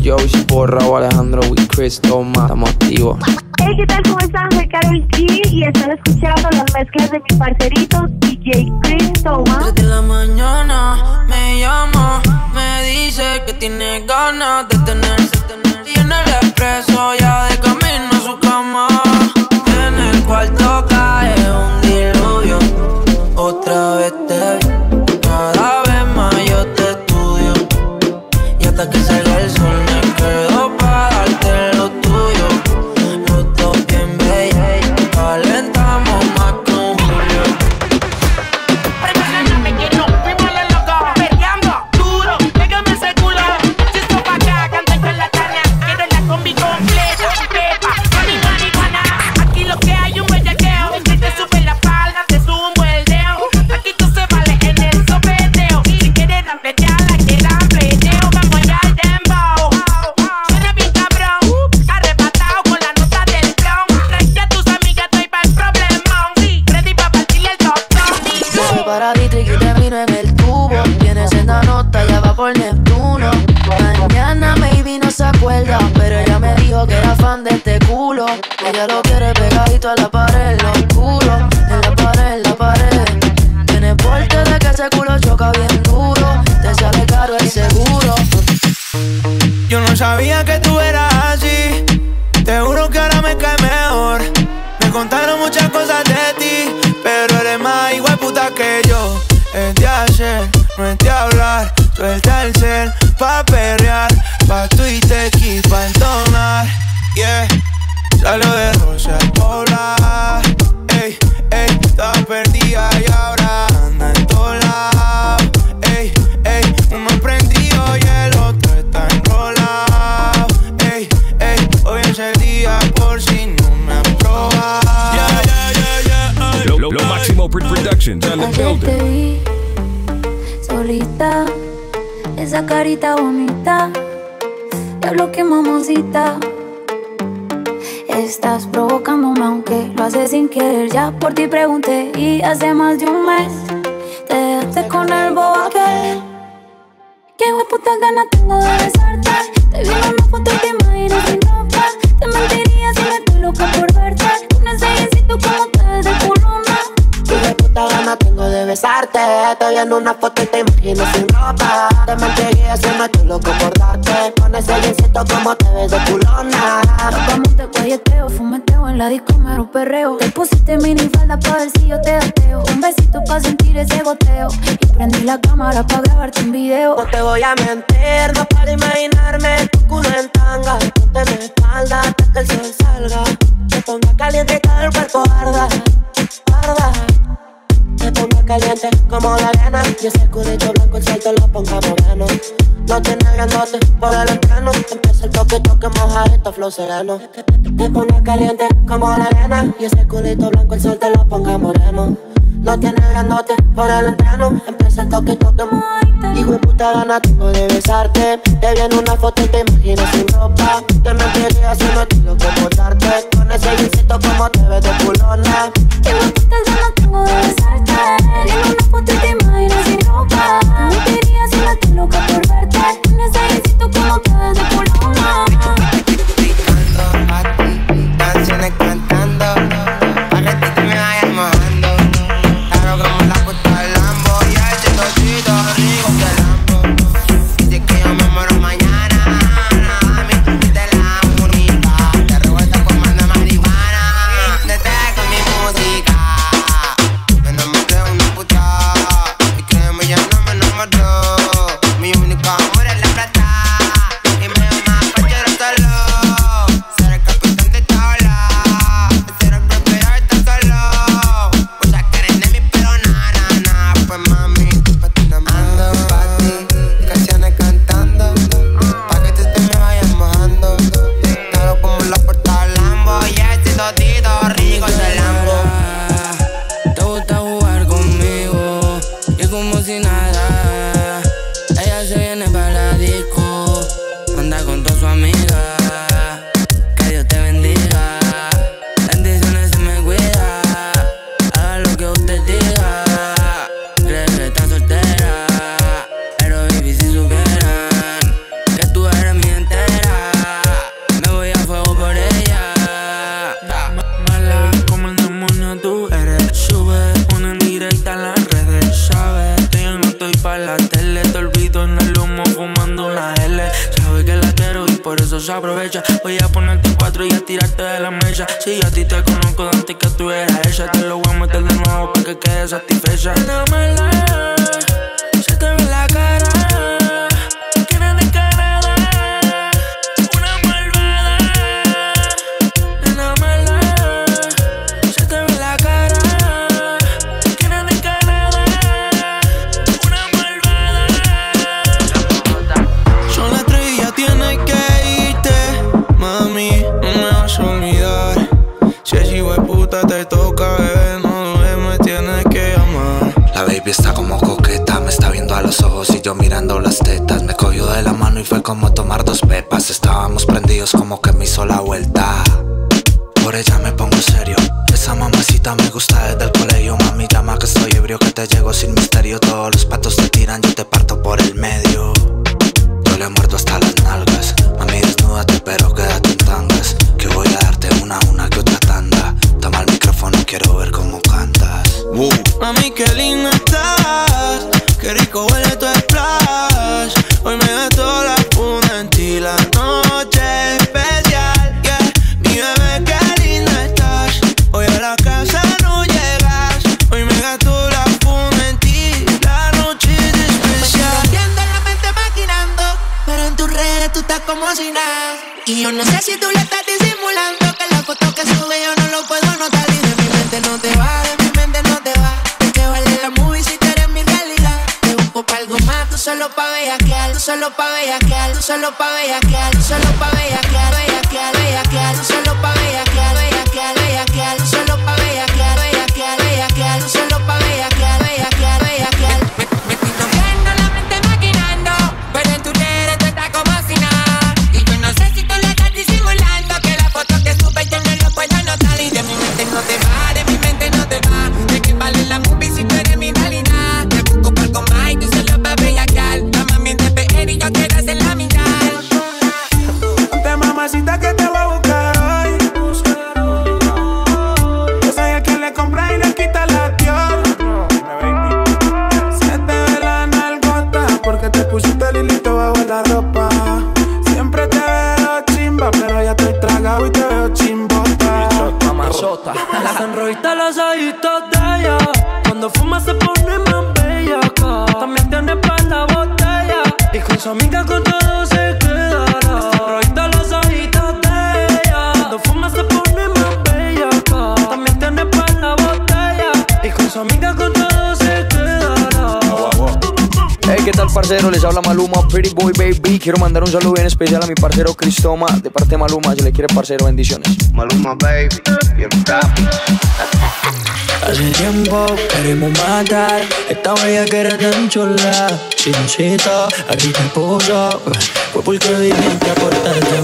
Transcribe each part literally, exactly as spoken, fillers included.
Joe, Chipo, Raúl, Alejandro, Will, Chris, Toma, estamos activos. Hey, ¿qué tal? ¿Cómo están? Soy Karol G y están escuchando las mezclas de mi parcerito D J Chris Toma. Tres de la mañana me llama, me dice que tiene ganas de tenerse. Y en el expreso ya de camino a su cama. En el cuarto cae un diluvio. Otra vez te vi, cada vez más yo te estudio. Y hasta que salga el sol me quedo para darte lo tuyo. Los dos bien bellos, calentamos más con Julio. Pregúntame que no, fuimos los locos, peleando duro, pégame ese culo. Chisto pa' acá, canta con la carne, quiero la combi completa. Pepa, con mi marihuana, aquí lo que hay un bellaqueo. Si te sube la falda, te subo el dedo. Aquí tú se vale en el sopeteo. Si quieres rampletear, la que rampleteo. Vamos allá al dembow. Suena bien cabrón, arrebatado con la nota del clown. Trae a tus amigas, estoy pa'l problemón. Sí, ready pa' partirle el doctor. Soy paradito y que te miro en el tubo. Tienes esta nota, ya va por Neptuno. Mañana maybe no se acuerda, pero ella me dijo que era fan de este culo. Ella lo quiere pegadito a la pared, lo oscuro. En la pared, en la pared. Tiene porte de que ese culo choca bien duro. Te sale caro el seguro. Yo no sabía que tú eras así. Te juro que ahora me cae mejor. Me contaron muchas cosas de ti, pero eres más igual puta que yo. Es de hacer, no es de hablar. Suelta el cel pa' perrear, pa' Twitter y pa' entonar. Yeah, salió de Rosa al poblar. Ey, ey, estaba perdida y ahora anda en todos lados. Ey, ey, uno prendido y el otro está enrolado. Ey, ey, hoy es el día por si no me han probado. Yeah, yeah, yeah, yeah, Lo, lo, lo Máximo Productions on the Ayer te building. vi solita, esa carita bonita. Diablo que mamosita. Estás provocándome aunque lo haces sin querer. Ya por ti pregunté y hace más de un mes te dejaste con el bobo aquel. Qué hueputa gana tengo de besarte. Te vi en una foto y te imaginas sin ropa. Te mentiría si me estoy loca por verte. Un ensayecito como te ves de culona. Qué puta gana tengo de besarte. Te vi en una foto y te imagino sin ropa. Te mentiría si me estoy loco por darte. Con ese jeansito como te ves de culona. Nos vamos de guayeteo, fumeteo en la disco, mero perreo. Te pusiste mini falda pa' ver si yo te gateo. Un besito pa' sentir ese goteo. Y prendí la cámara pa' grabarte un video. No te voy a mentir, no para imaginarme tu culo en tanga. Ponte en mi espalda hasta que el sol salga. Te ponga caliente y todo el cuerpo arda, arda. Te ponga caliente como la arena. Y ese culito blanco el sol te lo ponga moreno. No tiene grandote por el entreno. Empieza el toque, toque, moja esto, flow sereno. Te ponga caliente como la arena. Y ese culito blanco el sol te lo ponga moreno. No tiene grandote por el entreno. Empieza el toque, toque, moja. Hijo de puta gana tengo de besarte. Te vi en una foto y te imaginas sin ropa. Te mentiría si no estoy loco por darte. Con ese jeansito como te ves de culona. Qué hueputa gana tengo de besarte. Te vi en una foto y te imaginas sin ropa. Te mentiría si me estoy loca por verte. Un ensayecito como te ves de culona. Picando a ti, canciones cantando. Pa' que ti te me vayas mojando. Claro como la puta del Lambo. Y el chistosito rico que Lambo. Dice que yo me muero mañana. A mí tú te la bonita. Te revuelta fumando marihuana. Detrás con mi música. Me enamoré de una puta. Y créeme ya no me enamoró. Mi único amor es la plata. Y me ama por eso se aprovecha. Voy a ponerte en cuatro y a tirarte de la mecha. Si yo a ti te conozco de antes que tú eras ella, te lo voy a meter de nuevo para que quedes satisfecha. No me la, se te ve la cara. Te toca, bebé, no dudes, me tienes que amar. La baby está como coqueta, me está viendo a los ojos y yo mirando las tetas. Me cogió de la mano y fue como tomar dos pepas. Estábamos prendidos como que me hizo la vuelta. Por ella me pongo serio, esa mamacita me gusta desde el colegio. Mami, llama que estoy ebrio, que te llego sin misterio. Todos los patos te tiran, yo te parto por el medio. Yo le muerdo hasta las nalgas. Mami, desnúdate pero quédate en tangas, que voy a darte una, una que otra tanda. Toma el micrófono, quiero ver cómo cantas. Wow. Mami, qué linda estás, qué rico huele tu splash. Hoy me gasto la funda en ti, la noche especial, yeah. Mi bebé, qué linda estás. Hoy a la casa no llegas. Hoy me gasto la funda en ti, la noche es especial. Me estoy la mente maquinando, pero en tus redes tú estás como si nada. Y yo no sé si tú le estás disimulando, que la foto que sube yo no lo puedo notar. Y de mi mente no te va, de mi mente no te va. ¿De qué vale la movie si tú eres mi realidad? Te busco pa' algo más, tú solo pa' bellaquear. Tú solo pa' bellaquear, tú solo pa' bellaquear. Tú solo pa' bellaquear, bellaquear, bellaquear. Tú solo pa' bellaquear, bellaquear, bellaquear. Tú solo pa' bellaquear, bellaquear, bellaquear. Tú solo pa' bellaquear, bellaquear, bellaquear. Me estoy tocando la mente maquinando, pero en tu redes tú estás como si nada. Y yo no sé si tú le estás disimulando, que la foto que sube yo no lo puedo notar. Y de mi mente no te va, de mi mente no te va. ¿De qué vale la movie si tú eres mi realidad? Te busco por algo más y tú solo pa' bellaquear. Mamá miente P R y yo quiero hacer la mitad. Ponte mamacita que te voy a buscar hoy. Yo soy el que le compra y le quita la Dior. Se te ve la nalgota porque te pusiste el hilito bajo la ropa. Siempre te veo chimba, pero ya estoy tragado y te veo chimbota. Mamazota. Las enrojitas los ojitos de ella. Cuando fuma se pone más bella acá. También tiene pa' la botella. Y con su amiga con todo se quedará. Las enrojitas los ojitos de ella. Cuando fuma se pone más bella acá. También tiene pa' la botella. Y con su amiga con todo se quedará. Hey, ¿qué tal, parcero? Les habla Maluma, Pretty Boy Baby. Quiero mandar un saludo bien especial a mi parcero Cristoma. De parte de Maluma, se le quiere, parcero, bendiciones. Maluma, baby, bien papi. Hace tiempo queremos matar esta bella que era tan chula. Chincita, aquí te puso. Fue porque viniste a portarte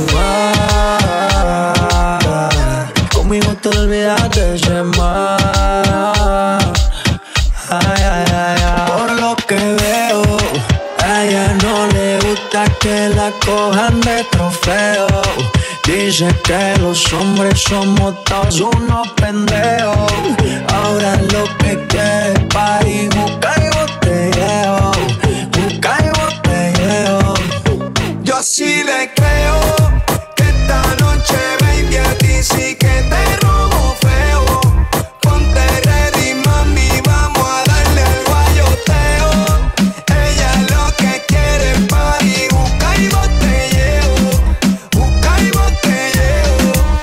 mal. Conmigo te olvidaste de ese mal. Ay, ay, ay, ay. Por lo que veo, a ella no le gusta que la cojan de trofeo. Dice que los hombres somos todos unos pendejos. Ahora lo que quiere es party, busca y botelleo. Busca y botelleo. Yo sí le creo que esta noche, baby, a ti sí que te robo feo. Ponte ready, mami, vamos a darle al guayoteo. Ella lo que quiere es party, busca y botelleo. Busca y botelleo.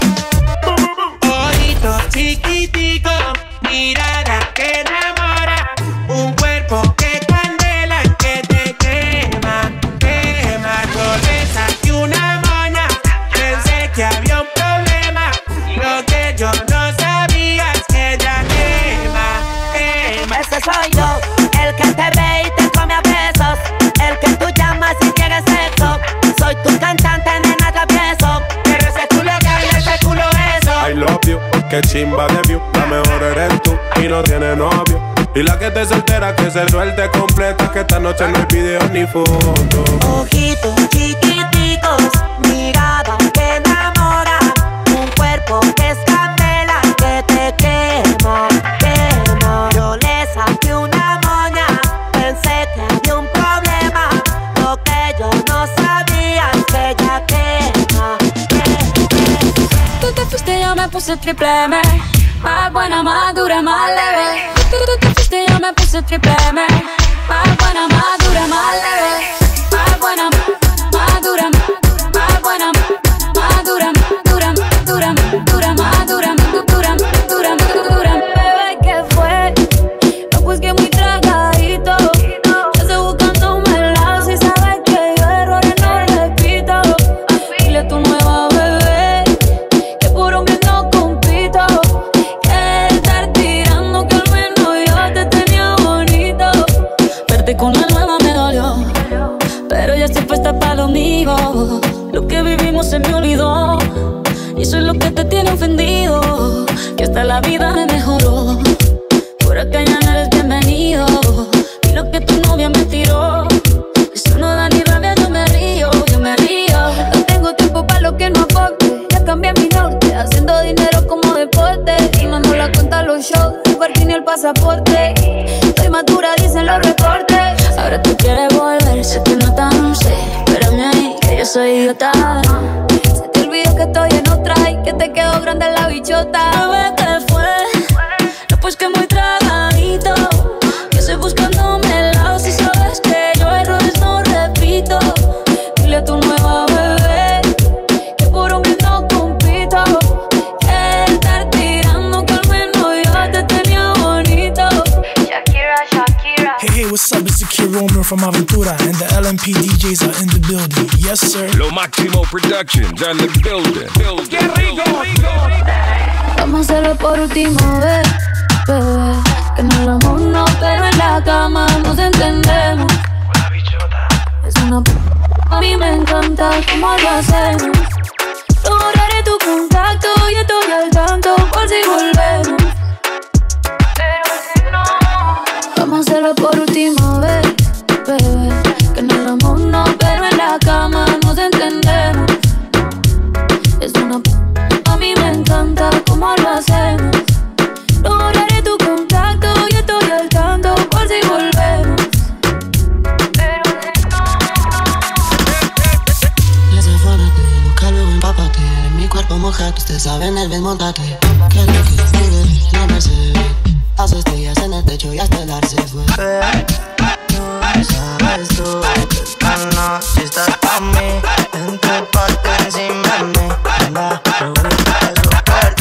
Ojitos chiquiticos, mirada que enamora, un cuerpo que candela, que te quema, quema. Yo le saqué una moña, pensé que había un problema. Lo que yo no sabía es que ella quema, quema. Ese soy yo, el que te ve y te come a besos, el que tú llamas si quieres sexo. Soy tu cantante, nena, travieso, pero ese culo que ese culo eso. I love you, que chimba de view. La mejor eres tú y no tiene novio. Y la que te soltera, que se suelte completa, que esta noche no hay video ni foto. Ojitos chiquiticos, mirada que enamora, un cuerpo que es candela, que te quema, quema. Yo le saqué una moña, pensé que había un problema. Lo que yo no sabía es que ella quema. puse triple M. Más buena, más dura, más leve. Tú, tú, tú te fuiste, yo me puse triple M. Más buena, más dura, más leve. Más buena, más dura, más buena, más dura, dura, dura, dura, más dura, dura, dura, dura. Bebé, ¿qué fue? No, pues que muy tragadito. Yo estoy buscando un melao. Si sabes que yo errores no repito. Dile a tu nueva bebé que por un bien no compito. Que estar tirando que al menos yo te tenía bonito. Verte con la nueva me dolió, pero ya estoy puesta para lo mío. Lo que vivimos se me olvidó, y eso es lo que te tiene ofendido. Que hasta la vida me mejoró. Por acá ya no eres bienvenido. Y lo que tu novia me tiró, eso no da ni rabia, yo me río, yo me río. No tengo tiempo para lo que no aporte. Ya cambié mi norte, haciendo dinero como deporte. Y no nos la cuentan los shows, el parking ni el pasaporte. Estoy madura, dicen los reportes. Ahora tú quieres volver, sé que no tan sé. Espérame ahí, que yo soy idiota. Se te olvidó que estoy en otra y que te quedó grande la bichota. Bebé, ¿qué fue? No, pues que muy tragadito. Que estoy buscándome el lado. Si sabes que yo errores no repito. Dile a tu nueva bebé que por un bien no compito. Que estar tirando que al menos yo te tenía bonito. Shakira, Shakira. Hey, hey, what's up? It's Akira Romer from Aventura, and the L M P D Js are in the building. Yes, sir. Lo Máximo Productions on the building. building. ¡Qué rico! Vamos a hacerlo por última vez, bebé. Que no lo amor no, pero en la cama nos entendemos. Es una p***, a mí me encanta cómo lo hacemos. No borraré tu contacto y estoy al tanto por si volvemos. Pero si no, vamos a hacerlo por última vez, bebé. Que no lo amor no, pero en la cama nos entendemos. Es una p***, a mí me encanta cómo lo hacemos. No borraré tu contacto y estoy al tanto por si volvemos. Pero si no, desafónate, busca luego empápate. En mi cuerpo mojado, ustedes saben el desmontate. Que lo que sigue no me se ve. Las estrellas en el techo y hasta el ar se fue. No sabes tú que esta noche estás pa' mí. Entrépate encima de mí. Anda, eso por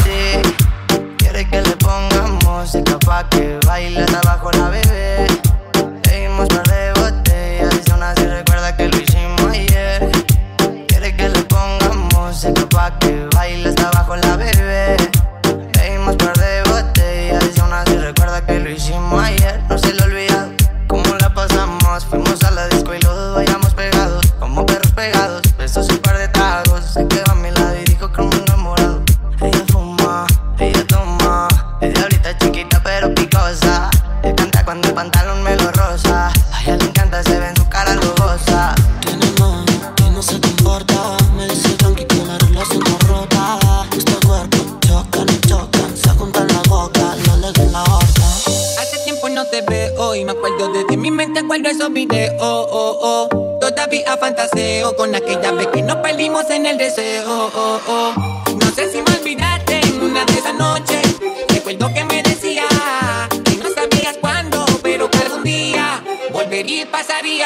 ti. Quiere que le pongamos música pa' que baile hasta abajo la bebé. Leímos par de botellas y aún así recuerda que lo hicimos ayer. Quiere que le pongamos música pa' que baile hasta abajo la bebé. Leímos par de botellas y aún así recuerda que lo hicimos ayer. No se lo olvidado cómo la pasamos. Fuimos a la disco y los dos bailamos pegados, como perros pegados. Besos y un par de tragos. Se quedó a mi lado y dijo que me enamorado. Ella fuma, ella toma. Es diablita chiquita pero picosa. Él canta cuando el pantalón me lo rosa. A ella le encanta, se ve en su cara lujosa. Tiene mano que no se comporta. Me dice tranqui que la relación está rota. Nuestro cuerpo chocan y chocan. Se juntan la boca, no le den la horca. Hace tiempo no te veo y me acuerdo de ti. En mi mente acuerdo esos videos, oh, oh. Todavía fantaseo con aquella vez que nos perdimos en el deseo, oh, oh. No sé si me olvidaste en una de esas noches. Recuerdo que me decías que no sabías cuándo, pero que algún día volvería y pasaría.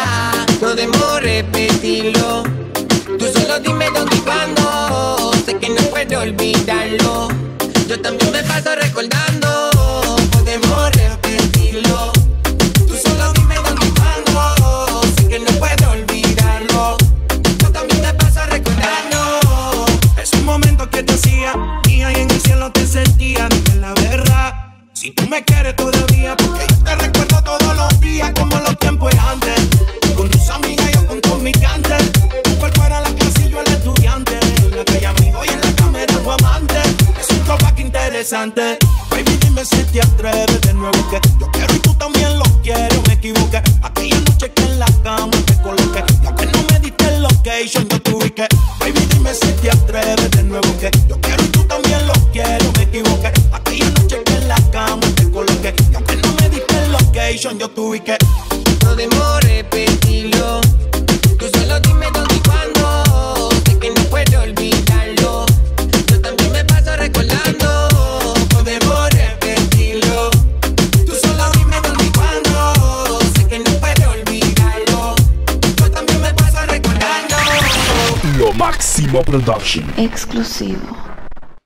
No debo repetirlo. Tú solo dime dónde y cuándo. Sé que no puedo olvidarlo. Yo también me paso recordando. Podemos repetirlo. Tú solo dime dónde y cuándo. Sé que no puedo olvidarlo. Yo también me paso recordando. Es un momento que te hacía mía y en el cielo te sentía. Dime la verdad, si tú me quieres todavía, porque yo te recuerdo todos los días como los tiempos de antes. Con tus amigas, yo con tus migrantes. Tu cuerpo era la clase y yo el estudiante. En la calle amigo y en la cámara tu amante. Es un throwback interesante. Baby, dime si te atreves de nuevo, que yo quiero y tú también lo quieres. Me equivoqué aquella noche que en la cama te coloqué. Ya que no me diste el location, yo te ubiqué. Baby, dime si te atreves de nuevo, que yo quiero y tú también lo quieres. Me equivoqué aquella noche que en la cama te coloqué. Ya que no me diste el location, yo te ubiqué. No debo repetirlo. Tú solo dime dónde y cuándo. Sé que no puedo olvidarlo. Yo también me paso recordando. Máximo Production. Exclusivo.